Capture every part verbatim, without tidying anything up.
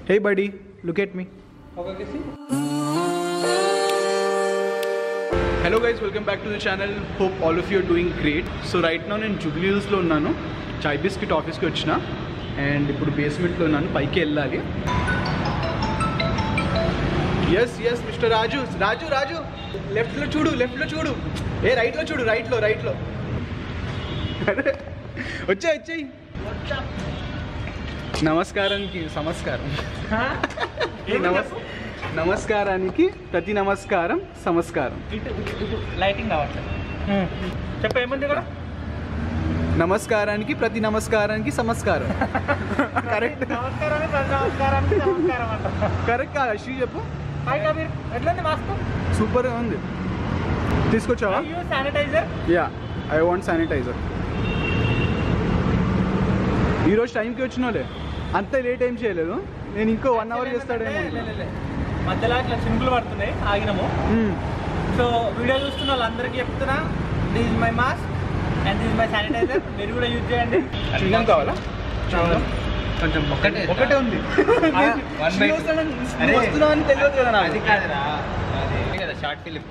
Hey buddy, look at me. Hello guys, welcome back to the channel. Hope all of you are doing great. So right now నేను జూబ్లీ హిల్స్లో ఉన్నాను. చాయ్ biscuit ఆఫీస్కి వచ్చిన and ఇప్పుడు బేస్మెంట్లో ఉన్నాను. పైకి వెళ్ళాలి. Yes yes mister Raju Raju Raju లెఫ్ట్లో చూడు లెఫ్ట్లో చూడు ఏ రైట్లో చూడు రైట్లో రైట్లో వచ్చాయి వచ్చాయి నమస్కారానికి సమస్కారం నమస్కారానికి ప్రతి నమస్కారం సమస్కారం లైటింగ్ రావట్లేదు చెప్ప ఏముంది ఇక్కడ నమస్కారానికి ప్రతి నమస్కారానికి సమస్కారం కరెక్ట్ కరెక్ట్ కాదు శ్రీ చెప్పు ఎట్లుంది మాస్క్ సూపర్గా ఉంది తీసుకొచ్చావా sanitiser ya I want sanitiser ఈరోజు టైంకి వచ్చినోలే అంత లేట్ ఏం చేయలేదు నేను ఇంకో వన్ అవర్ చేస్తాడేమో మధ్యలో ఇట్లా సింపుల్ పడుతున్నాయి ఆగినాము సో వీడియో చూస్తున్న వాళ్ళందరికీ చెప్తున్నా this is my mask and this is my sanitiser మీరు కూడా యూజ్ చేయండి చిన్నం కావాలా కొంచెం ఒకటే ఒకటే ఉంది వస్తున్నా అని తెలియదు కదా నాకు. అది కాదురా అది కదా షార్ట్ ఫిలిం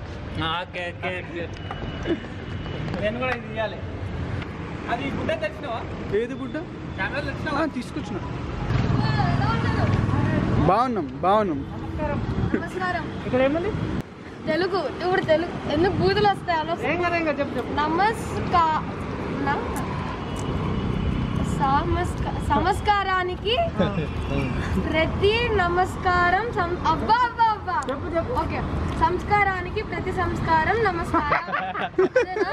నేను కూడా ఇది ఇవ్వాలి అది గుడ్డ తెచ్చినావా ఏది బుడ్డ కెమెరా తెచ్చినావా తీసుకొచ్చిన బాగున్నాం బాగున్నాం నమస్కారం ఇక్కడ ఏముంది తెలుగు ఇప్పుడు తెలుగు ఎందుకు బూతులు వస్తాయి అలా ఏం కదా ఇంకా చెప్పు చెప్పు నమస్కా సమస్క- సమస్కారానికి ప్రతి నమస్కారం సం- అబ్బా అబ్బా అబ్బా ఓకే సంస్కారానికి ప్రతి సంస్కారం నమస్కారం సరేనా?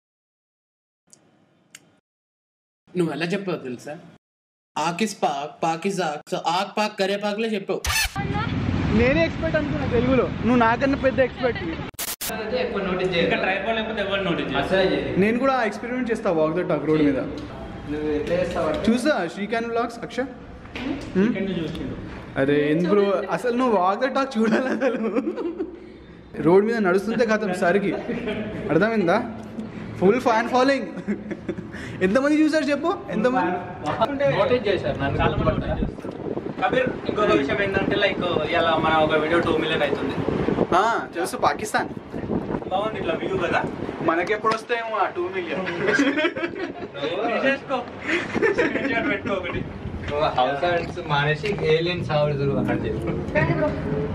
నువ్వు ఎలా చెప్పావు తెలుసా ఆకిస్ పాక్ పాకిజాక్ సో ఆక్ పాక్ కరే పాక్లే చెప్పావు నేనే ఎక్స్పర్ట్ అనుకున్నా తెలుగులో నువ్వు నాకన్నా పెద్ద ఎక్స్పర్ట్ ఇంకా ట్రైపాడ్ లేకపోతే ఎవరు నోటీస్ నేను కూడా ఎక్స్పెరిమెంట్ చేస్తా వాక్ ద టాక్ రోడ్ మీద చూసా శ్రీకాంత్ బ్లాగ్స్ అక్ష చూసిండు అరే ఎందుకు అసలు నువ్వు వాక్ ద టాక్ చూడాలి అసలు రోడ్ మీద నడుస్తుంటే కథం సరికి అర్థమైందా ఫుల్ ఫ్యాన్ ఫాలోయింగ్ ఎంతమంది చూసారు చెప్పు ఎంతమంది నోటీస్ చేశారు నన్ను చాలా మంది notice చేస్తారు. కబీర్ ఇంకొక విషయం ఏంటంటే లైక్ ఇలా మన ఒక వీడియో టూ మిలియన్ అవుతుంది ఆ, తెలుసు పాకిస్తాన్ బాగుంది ఇట్లా వ్యూ కదా మనకెప్పుడు వస్తాయేమో ఆ టూ మిలియన్ తీసేసుకో స్క్రీన్‌షాట్ పెట్టుకో ఒకటి హౌస్ హౌస్ మానేసి ఏలియన్స్ హౌస్ అక్కడ చేసుకో రండి బ్రో.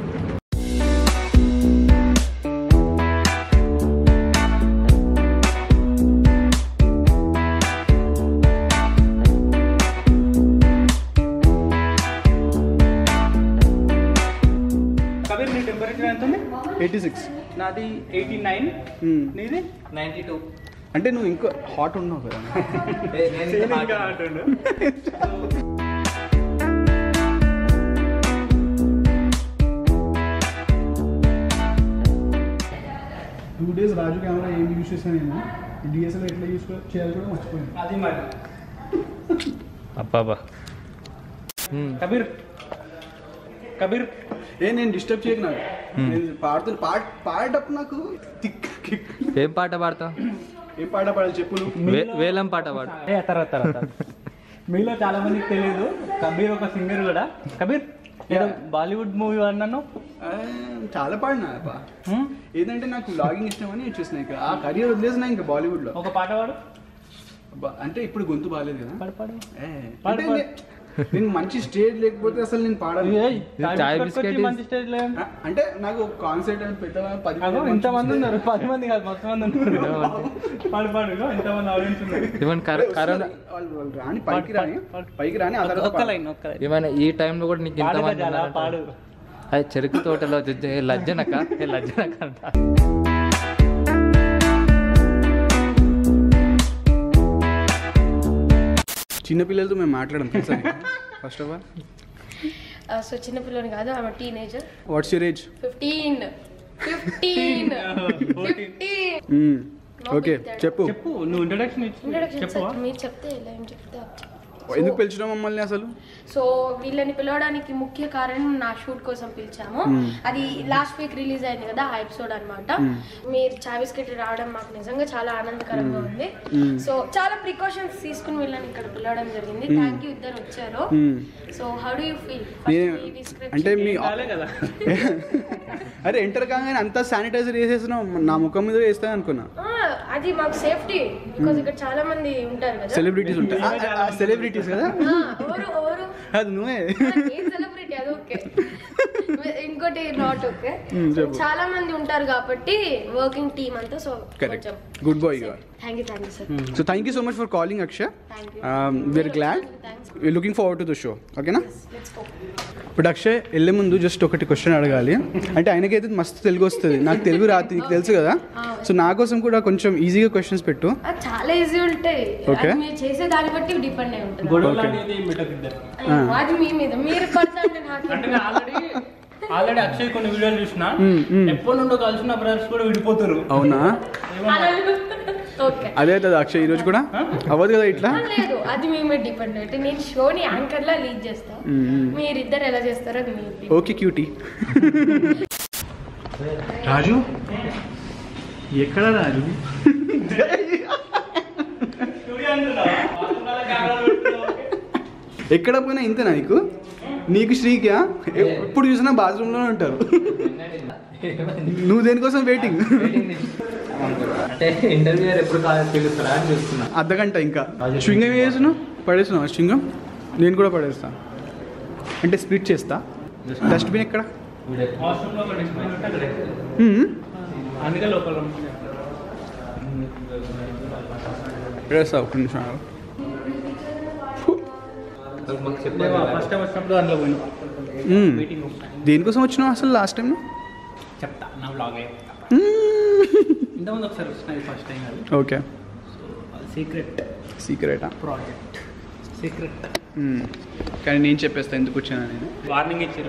కబీర్ నీ టెంపరేచర్ ఎంత ఉంది ఎయిటీ సిక్స్ నాది ఎయిటీ నైన్ నీది నైన్టీ టూ అంటే నువ్వు ఇంకో హాట్ ఉన్నావు కదా టూ డేస్ రాజు కెమెరా ఏం యూజ్ చేశాను నేను డిఎస్ఎల్ ఎట్లా యూజ్ చేయాలి కూడా మర్చిపోయాను అది మరి అబ్బాబా కబీర్ కబీర్ ఏ నేను డిస్టర్బ్ చేయకు నాకు నేను పాడుతున్నా పాట పాడేటప్పుడు నాకు తిక్ కిక్. ఏం పాట పాడతావు ఏం పాట పాడాలి చెప్పు నువ్వు వే- వేలం పాట పాడు ఏ తర్వాత తర్వాత మీలో చాలా మందికి తెలియదు కబీర్ ఒక సింగర్ కూడా కబీర్ ఏదో బాలీవుడ్ మూవీ అన్నాను ఆ, చాలా పాడినా అబ్బా. ఏంటంటే నాకు బ్లాగింగ్ ఇష్టం అని వచ్చేసిన ఇక ఆ కెరియర్ వదిలేసిన ఇంకా బాలీవుడ్ లో ఒక పాట పాడు అబ్బా, అంటే ఇప్పుడు గొంతు బాగాలేదు కదా పాడు పాడు ఏ, పాడు, అంటే పాడు. నే- నేను మంచి స్టేజ్ లేకపోతే అసలు నేను పాడను ఏయ్, చాయ్ చాయ్ బిస్కెట్ బిస్కెట్ is- మంచి స్టేజ్ లో ఆ, అంటే నాకు కాన్సర్ట్ అని పెద్ద పది అగో మంది ఇంతమంది చూస్తే- ఉన్నారు పది మంది కాదు మొత్తం మంది ఉన్నారు పాడు పాడు ఇగో ఇంతమంది ఆడియన్స్ ఉన్నారు ఈవెన్ అరే, కరోనా వస్తుంది. వాళ్ళు వాళ్ళు రాని పైకి పాడు, రాని పాడు. పైకి రాని ఆ తర్వాత ఒక్క పాడు. లైన్ ఒక్క లైన్ ఈవెన్ ఈ టైంలో కూడా నీకు పాడు ఇంతమంది గజాల, ఉన్నారంట. పాడు అది చెరుకు తోటలో చూస్తే ఏ లజ్జనక ఏ లజ్జనక అంట చిన్నపిల్లలతో మేము మాట్లాడడం తెలుసా ఫస్ట్ ఆఫ్ ఆల్ సో చిన్న పిల్లని కాదు ఆమె teenager what's your age fifteen fifteen fifteen okay చెప్పు చెప్పు నువ్వు ఇంట్రడక్షన్ ఇచ్చి ఇంట్రొడక్షన్ చెప్పు మీరు చెప్తే ఇలా ఏం చెప్తే అది చెప్తా. ఎందుకు పిలిచినావు మమ్మల్ని అసలు? సో వీళ్ళని పిలవడానికి ముఖ్య కారణం నా షూట్ కోసం పిలిచాము. అది లాస్ట్ వీక్ రిలీజ్ అయింది కదా ఆ ఎపిసోడ్ అన్నమాట. మీరు చావిస్ కిట్ రావడం మాకు నిజంగా చాలా ఆనందకరంగా ఉంది. సో చాలా ప్రికాషన్స్ తీసుకుని వీళ్ళని ఇక్కడ పిలవడం జరిగింది. థ్యాంక్ యూ ఇద్దరు వచ్చారు. So how do you feel? అంటే మీ అరే ఎంటర్ కాగానే అంతా శానిటైజర్ వేసేస్తున్నాం, నా ముఖం మీద వేస్తాను అనుకున్నా. అది మాకు సేఫ్టీ, బికాజ్ ఇక్కడ చాలా మంది ఉంటారు కదా, సెలబ్రిటీస్ ఉంటారు. సెలబ్రిటీస్ కదా, అది నువ్వే సెలబ్రిటీ. అది ఓకే, ఇంకోటి నాట్ ఓకే. చాలా మంది ఉంటారు కాబట్టి వర్కింగ్ టీమ్ అంతా. So correct, good boy you are. Thank you thank you sir. So thank you so much for calling Akshay. We're glad, we're looking forward to the show. ఓకేనా? ఇప్పుడు అక్షయ్ వెళ్ళే ముందు జస్ట్ ఒకటి క్వశ్చన్ అడగాలి. అంటే ఆయనకైతే మస్తు తెలుగు వస్తుంది, నాకు తెలుగు రాదు, నీకు తెలుసు కదా. సో నా కోసం కూడా కొంచెం ఈజీగా క్వశ్చన్స్ పెట్టు. చాలా ఈజీ ఉంటాయి, మీరు చేసే దాన్ని బట్టి డిపెండ్ అయి ఉంటుంది. అది మీ మీద, మీరు పడుతుంటే నాకు ఆల్రెడీ అక్షయ్ కొన్ని వీడియోలు చూసినా, ఎప్పటి నుండో కలిసిన బ్రదర్స్ కూడా విడిపోతారు. అవునా? అదే అవుతుంది అక్షయ్, ఈ రోజు కూడా అవ్వదు కదా ఇట్లా. లేదు, అది మీ మీద డిపెండ్ అయితే. నేను షోని యాంకర్ లా లీడ్ చేస్తాను, మీరిద్దరు ఎలా చేస్తారో అది మీ. Okay cutie. రాజు ఎక్కడ రాజు? ఎక్కడ పోయినా ఇంతేనా నీకు? నీకు శ్రీకా ఎప్పుడు చూసినా బాత్రూంలోనే ఉంటారు. నువ్వు దేనికోసం వెయిటింగ్? అంటే ఇంటర్వ్యూయర్ ఎప్పుడు కాలేజ్ పిలుస్తారా అని చూస్తున్నా. అర్ధగంట ఇంకా. స్ట్రింగం ఏం చేస్తున్నావు? పడేస్తున్నావు స్ట్రింగం? నేను కూడా పడేస్తా, అంటే స్ప్లిట్ చేస్తా. డస్ట్బిన్ ఎక్కడ? అందుకే లోపల పడేస్తా. ఒక్క నిమిషం. ఫస్ట్ టైం వచ్చినప్పుడు అందులో పోయినా. దేనికోసం వచ్చినావు అసలు లాస్ట్ టైం? చెప్తా, నా బ్లాగ్ ఇంతకుముందు ఒకసారి వచ్చిన, ఫస్ట్ టైం అది. ఓకే, సీక్రెట్ సీక్రెటా ప్రాజెక్ట్? సీక్రెట్ కానీ నేను చెప్పేస్తా ఎందుకు వచ్చాను నేను. వార్నింగ్ ఇచ్చారు.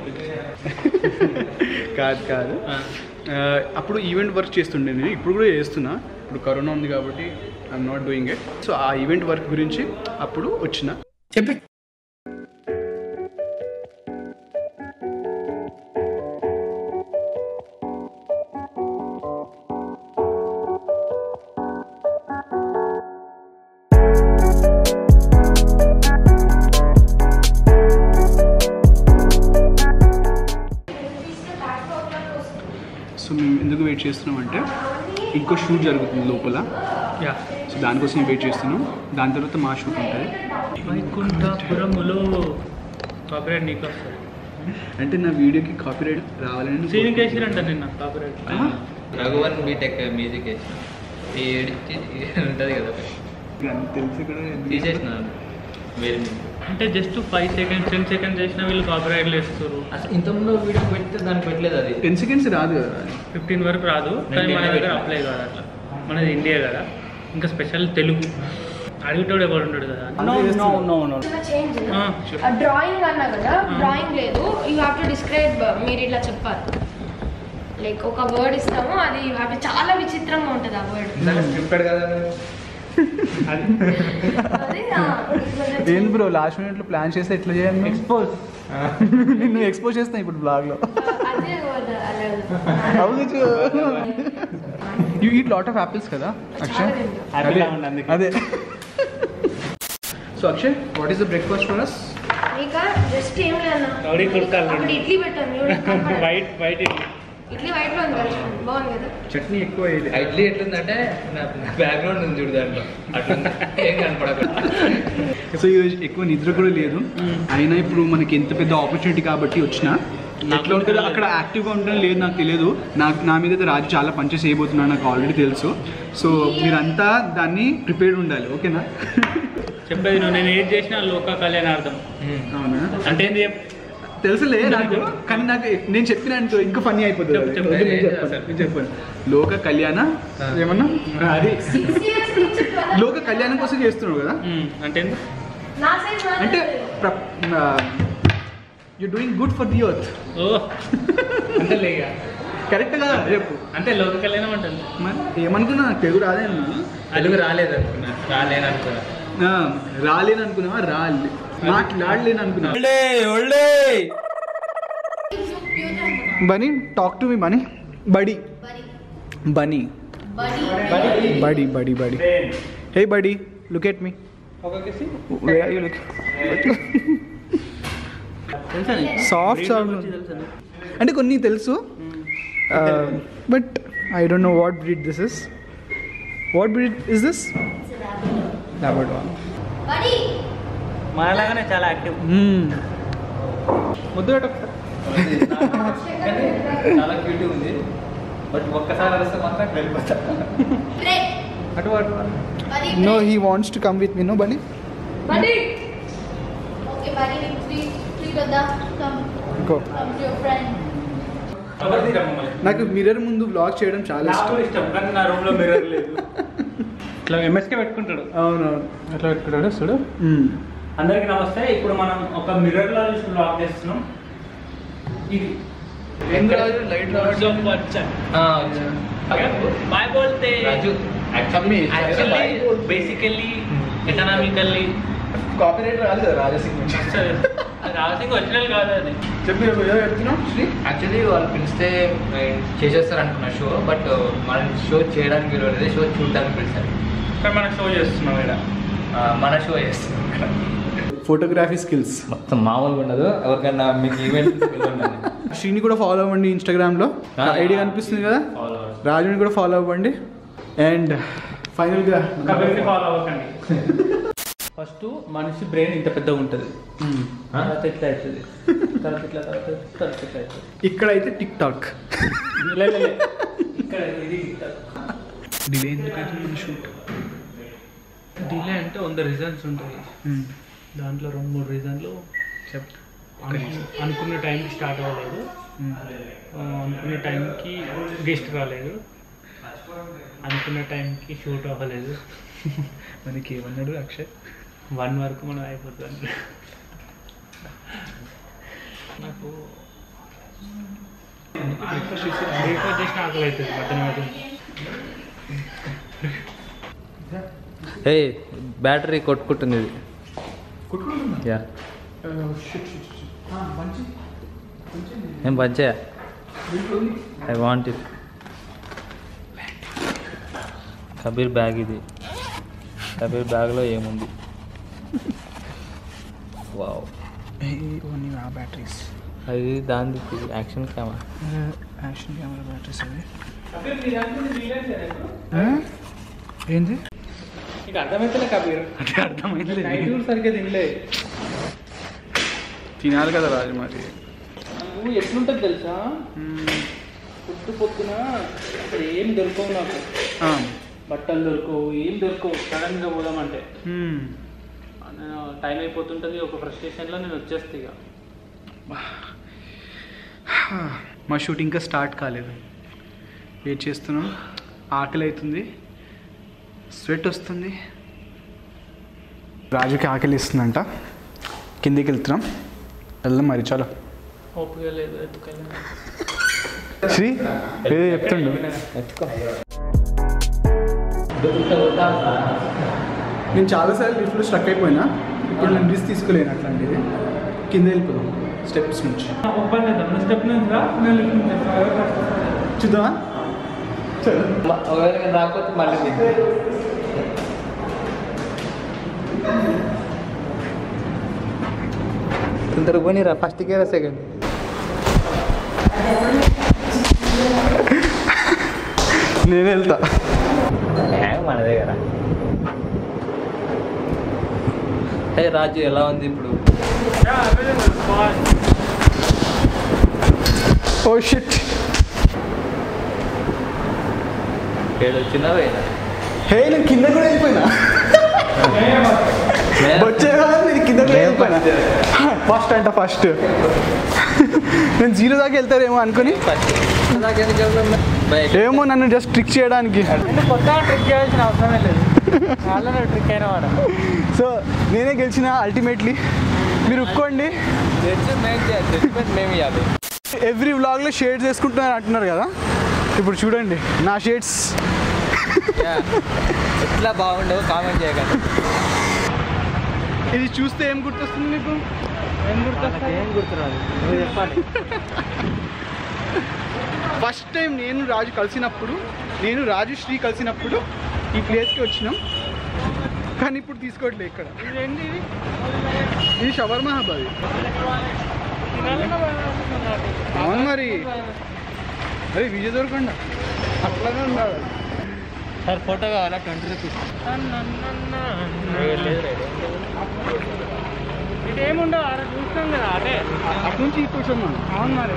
కాదు కాదు అప్పుడు ఈవెంట్ వర్క్ చేస్తుండే నేను, ఇప్పుడు కూడా చేస్తున్నా. ఇప్పుడు కరోనా ఉంది కాబట్టి I'm not doing it. So ఆ ఈవెంట్ వర్క్ గురించి అప్పుడు వచ్చిన. చెప్పి సో మేము ఎందుకు వెయిట్ చేస్తున్నామంటే ఇంకో షూట్ జరుగుతుంది లోపల. యా, సో దానికోసం వెయిట్ చేస్తున్నాం. దాని తర్వాత మా షూట్ ఉంటుంది. వైకుంఠపురములో కాపీరైట్ నీకు వస్తుంది అంటే నా వీడియోకి కాపీరైట్ రావాలని సీనింగ్ వేసిరంట నిన్న కాపీరైట్. రఘువన్ బీటెక్ మ్యూజిక్ వేసిన ఉంటుంది కదా, తెలిసి కూడా తీసేసినాను వేరే. అంటే just five seconds ten seconds చేసిన వీళ్ళు కాపీరైట్లు వేస్తారు. అసలు ఇంతకుముందు వీడియో పెడితే దానికి పెట్టలేదు, అది టెన్ సెకండ్స్ రాదు కదా, ఫిఫ్టీన్ వరకు రాదు. కానీ మన దగ్గర అప్లై కాదు అట్లా, మనది ఇండియా కదా. ఇంకా స్పెషల్ తెలుగు అడిగేటోడు ఎవరు ఉంటాడు కదా. చేంజ్ డ్రాయింగ్ అన్నా కదా, డ్రాయింగ్ లేదు. You have to describe. మీరు ఇట్లా చెప్పాలి, లైక్ ఒక వర్డ్ ఇస్తాము, అది యూ హ్యావ్ టు. చాలా విచిత్రంగా ఉంటుంది ఆ వర్డ్. స్క్రిప్టెడ్ కదా. ఏంది బ్రో లాస్ట్ మినిట్లో ప్లాన్ చేస్తే ఎట్లా చేయాలి? ఎక్స్పోజ్ నువ్వు ఎక్స్పోజ్ చేస్తాను ఇప్పుడు బ్లాగ్లో. You eat lot of apples కదా అక్షయ్? అదే. So Akshay, what is the breakfast for us? Just ఏం లేదు, ఇడ్లీ పెట్టాను. White white idli, idli white లో ఉంది, బాగుంది కదా. చట్నీ ఎక్కువ. ఇడ్లీ ఎట్లుందంటే బ్యాక్గ్రౌండ్ ఉంది చూడు, దాంట్లో అట్లా ఏం కనపడకుండా. సో ఈరోజు ఎక్కువ నిద్ర కూడా లేదు, అయినా ఇప్పుడు మనకి ఎంత పెద్ద ఆపర్చునిటీ కాబట్టి వచ్చిన. ఎట్లా ఉంటుందో అక్కడ యాక్టివ్గా ఉండడం లేదు నాకు తెలియదు. నాకు నా మీద అయితే రాజు చాలా పనిచేసి చేయబోతున్నాను నాకు ఆల్రెడీ తెలుసు. సో మీరంతా దాన్ని ప్రిపేర్డ్ ఉండాలి, ఓకేనా? చెప్పేది నువ్వు, నేను ఏది చేసినా లోక కళ్యాణార్థం. అవునా? అంటే ఏంది తెలుసులే నాకు, కానీ నాకు నేను చెప్పిన అనుకో ఇంకా ఫన్నీ అయిపోతుంది. నేను చెప్పాను లోక కళ్యాణ ఏమన్నా, అది లోక కళ్యాణం కోసం చేస్తున్నావు కదా. అంటే అంటే you doing good for the earth. ఓ అంటే లేక కరెక్ట్ కదా చెప్పు. అంటే లోక కళ్యాణం అంటే మరి ఏమనుకున్నా నాకు తెలుగు రాదే అన్నా. తెలుగు రాలేదు అనుకున్నా, రాలేను అనుకున్నా. రాలేను అనుకున్నావా? రాలే మాట్లాడలేను అనుకున్నా. Bunny talk to me bunny. Buddy bunny buddy buddy buddy hey buddy look at me. Soft sound అంటే కొన్ని తెలుసు, but I don't know what breed this is. What breed is this? Labrador. మనలాగానే చాలా యాక్టివ్. ముద్దు చాలా cute ఉంది, but ఒక్కసారి వస్తే మాత్రం వెళ్ళిపోతా. అటు అటు No, he wants to come with me. No, Bunny? Bunny! Okay, Bunny, please, please go down. Come. Go. Come to your friend. నాకు మిర్రర్ ముందు వ్లాగ్ చేయడం చాలా ఇష్టం. ఇష్టం కానీ నా రూమ్ లో మిర్రర్ లేదు. ఇట్లా ఎంఎస్కే పెట్టుకుంటాడు. అవునవును ఎట్లా పెట్టుకుంటాడు చూడు. అందరికి నమస్తే. ఇప్పుడు మనం ఒక మిర్రర్ లో చూసి వ్లాగ్ చేస్తున్నాం. ఇది లైట్ బాయ్ బోల్తే Raju actually basically economically copyright రాదు కదా రాజసింగ్ నుంచి. రాసింగ్ ఒరిజినల్ కాదు అది. చెప్పి చెప్తున్నాం శ్రీ. యాక్చువల్లీ వాళ్ళు పిలిస్తే చేసేస్తారు అనుకున్న షో, బట్ మన షో చేయడానికి పిలవలేదు, షో చూడడానికి పిలిచారు. కానీ మనం షో చేస్తున్నాం ఇక్కడ, మన షో చేస్తున్నాం ఇక్కడ. ఫోటోగ్రఫీ స్కిల్స్ మొత్తం మామూలుగా ఉండదు. ఎవరికైనా మీకు ఈవెంట్ శ్రీని కూడా ఫాలో అవ్వండి ఇన్స్టాగ్రామ్లో, ఐడి కనిపిస్తుంది కదా. రాజుని కూడా ఫాలో అవ్వండి. అండ్ ఫైనల్గా కబడ్డీ ఫాలో అవ్వకండి. ఫస్ట్ మనిషి బ్రెయిన్ ఇంత పెద్దగా ఉంటుంది, తర్వాత ఇట్లా అవుతుంది, తర్వాత ఇట్లా తర్వాత తర్వాత ఇట్లా అవుతుంది. ఇక్కడైతే టిక్ టాక్ ఇక్కడ ఇది టిక్ టాక్. డిలే ఎందుకైతే మన షూట్ డిలే అంటే వంద రీజన్స్ ఉంటాయి. దాంట్లో రెండు మూడు రీజన్లు చెప్ అనుకున్న టైంకి స్టార్ట్ అవ్వలేదు, అనుకున్న టైంకి గెస్ట్ రాలేదు, అనుకున్న టైంకి షూట్ అవ్వలేదు. మనకి ఏమన్నాడు అక్షయ్? వన్ వరకు మనం అయిపోతుంది. నాకు బ్రేక్ఫాస్ట్ చేసిన ఆకలి అవుతుంది మధ్యాహ్నం అవుతుంది. ఏ బ్యాటరీ కొట్టుకుంటుంది ఇది. యా ఏం పంచే I want it. Kabir bag ఇది. కబీర్ బ్యాగ్లో ఏముంది? వావ్, బ్యాటరీస్ అది దాని action camera. Action camera batteries అవి. ఏంది నీకు అర్థమైతే కబీర్? అంటే అర్థమైంది. నైట్ కూడా సరిగ్గా తినలే. తినాలి కదా రాజు మరి. నువ్వు ఎట్లుంటుంది తెలుసా, పొద్దు పొద్దున ఇక్కడ ఏం దొరకవు నాకు. బట్టలు దొరకవు, ఏం దొరకవు. సడన్గా పోదామంటే నేను టైం అయిపోతుంటుంది. ఒక ఫ్రస్ట్రేషన్లో నేను వచ్చేస్తే ఇక మా షూట్ ఇంకా స్టార్ట్ కాలేదు. వెయిట్ చేస్తున్నాం. ఆకలి అవుతుంది, స్వెట్ వస్తుంది. రాజుకి ఆకలి ఇస్తుందంట. కిందికి వెళ్తున్నాం. వెళ్దాం మరి. చాలా ఓపిక లేదు ఎత్తుకెళ్ళి. శ్రీ ఏదో చెప్తుండు. నేను చాలాసార్లు లిఫ్ట్లో స్ట్రక్ అయిపోయినా. ఇప్పుడు నేను రిస్క్ తీసుకోలేను అట్లాంటిది. కింద వెళ్ళిపోదాం స్టెప్స్ నుంచి. ఓపెన్ చేద్దాం. స్టెప్ నుంచి రా, నేను లిఫ్ట్ నుంచి చూద్దామా? ఒకవేళ రాకపోతే మళ్ళీ తొందరగా పోనీరా. ఫస్ట్ గేరా సెకండ్? నేను వెళ్తా మన దగ్గర. హే రాజు, ఎలా ఉంది ఇప్పుడు? Oh shit. ఏడు వచ్చినా పోయినా. హే నేను కింద కూడా వెళ్ళిపోయినా. వచ్చే నేను కింద కూడా వెళ్ళిపోయినా. ఫస్ట్ అంట ఫస్ట్. నేను జీరో దాకా వెళ్తారేమో అనుకుని, ఏమో నన్ను జస్ట్ ట్రిక్ చేయడానికి. కొత్త ట్రిక్ చేయాల్సిన అవసరమే లేదు, చాలా ట్రిక్ అయిన వాడు. సో నేనే గెలిచిన అల్టిమేట్లీ. మీరు ఒప్పుకోండి. మేము ఇవ్వాలి. ఎవ్రీ వ్లాగ్లో షేడ్స్ వేసుకుంటున్నారు అంటున్నారు కదా. ఇప్పుడు చూడండి నా షేడ్స్ ఎట్లా బాగుండవు కామెంట్ చేయకండి. ఇది చూస్తే ఏం గుర్తొస్తుంది మీకు? ఏం గుర్తొస్తుంది? ఏం గుర్తురాదు, నువ్వు చెప్పాలి. ఫస్ట్ టైం నేను రాజు కలిసినప్పుడు నేను రాజు శ్రీ కలిసినప్పుడు ఈ ప్లేస్కి వచ్చినాం, కానీ ఇప్పుడు తీసుకోవట్లే ఇక్కడ. ఇదేంటి ఇది? ఇది షవర్మా హబ్ అది. అవును మరి, అరే విజయ్ దొరకండి అట్లానే ఉండాలి. సార్ ఫోటో కావాలా? Twenty rupees. ఇదేముండవు, అలా చూస్తాం కదా అదే అటు నుంచి కూర్చోమ్మా. అవును మరి.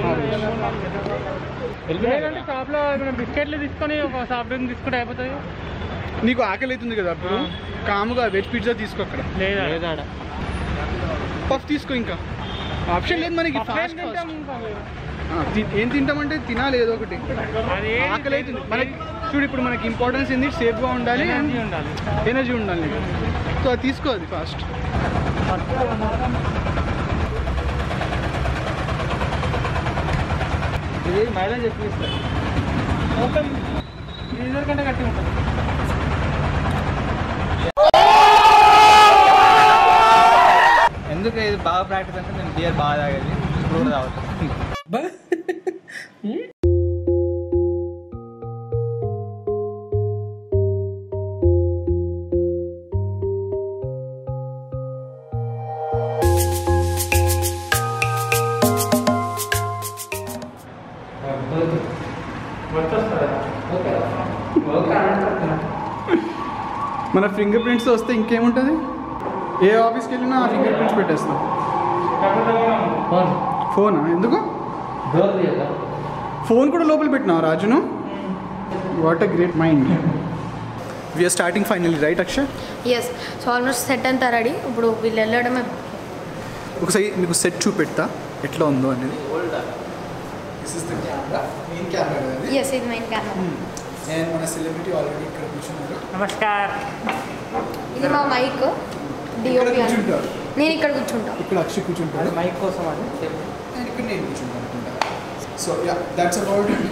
లేదంటే షాప్లో ఏమైనా బిస్కెట్లు తీసుకొని ఒక సాఫ్ట్ డ్రింక్ తీసుకుంటే అయిపోతుంది. నీకు ఆకలి అవుతుంది కదా అప్పుడు, కాముగా వెజ్ పిజ్జా తీసుకో అక్కడ. లేదా లేదా పఫ్ తీసుకో, ఇంకా ఆప్షన్ లేదు మనకి. ఫాస్ట్ ఏం తింటామంటే తినాలి ఏదో ఒకటి. ఆకలి అవుతుంది మనకి. చూడు ఇప్పుడు మనకి ఇంపార్టెన్స్ ఏంది, సేఫ్గా ఉండాలి, ఎనర్జీ ఉండాలి, ఎనర్జీ ఉండాలి. సో అది తీసుకో, అది ఫాస్ట్. ఇది మైలేజ్ ఎక్కువ ఇస్తుంది. ఓపెన్ ఫ్రీజర్ కంటే గట్టి ఉంటుంది. ఎందుకు ఇది బాగా ప్రాక్టీస్ అంటే నేను బియర్ బాగా తాగేది, ఇప్పుడు కూడా తాగుతాను. మన ఫింగర్ ప్రింట్స్ వస్తే ఇంకేముంటుంది, ఏ ఆఫీస్కి వెళ్ళినా ఆ ఫింగర్ ప్రింట్స్ పెట్టేస్తాం. ఫోనా? ఎందుకు ఫోన్ కూడా లోపల పెట్టినావు రాజును? What a great mind. We're starting finally, right Akshay? Yes. So almost set అంతా రెడీ. ఇప్పుడు వీళ్ళు వెళ్ళడమే. ఒకసారి మీకు సెట్ చూపెడతా ఎట్లా ఉందో అనేది. ఎస్, ఇది మెయిన్ కెమెరా. అండ్ మన సెలబ్రిటీ ఆల్రెడీ ఇక్కడ కూర్చున్నారు. నమస్కారం. ఇది మా మైక్ డిఓపి. కూర్చుంటారు, నేను ఇక్కడ కూర్చుంటా. ఇక్కడ అక్షయ్ కూర్చుంటాడు, మైక్ కోసం అని. అండ్ ఇక్కడ నేను కూర్చుంటాను అనుకుంటా. So ya, that's about it.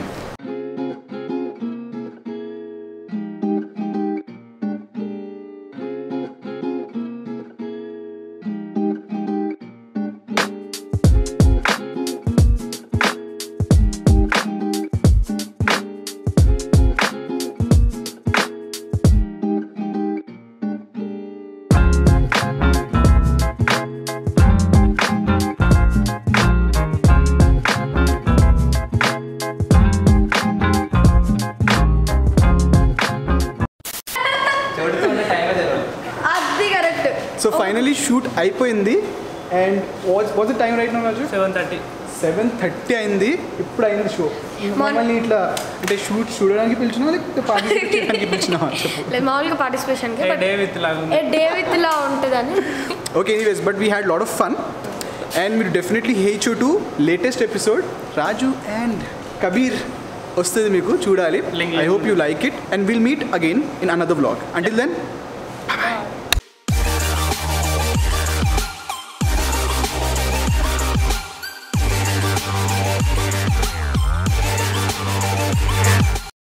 So finally shoot అయిపోయింది. And watch watch the time right now Raju? Seven thirty seven thirty అయింది. ఇప్పుడు అయింది షో. మమ్మల్ని ఇట్లా అంటే షూట్ చూడడానికి పిలిచినా లేకపోతే పార్టిసిపేట్ చేయడానికి పిలిచినా చెప్పు? లేదు, మామూలుగా పార్టిసిపేషన్కి. డే విత్ లాగా డే విత్ లా ఉంటుందని. Okay, anyways but we had lot of fun. And మీరు definitely head to latest episode Raju and Kabir వస్తుంది, మీకు చూడాలి. I hope you like it and will meet again in another vlog. Until then